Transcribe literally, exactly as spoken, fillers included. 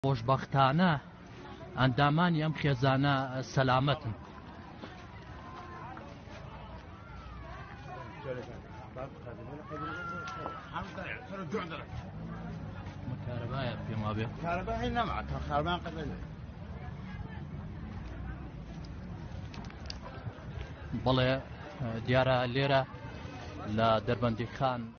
خۆشبەختانە ئەندامانی ئەم خێزانە سەلامەتن. کارەبایە پێم وابێ کارەبای نەما تا خارمان قەدەر بەڵێ دیارە لێرە لە دەربەندی خان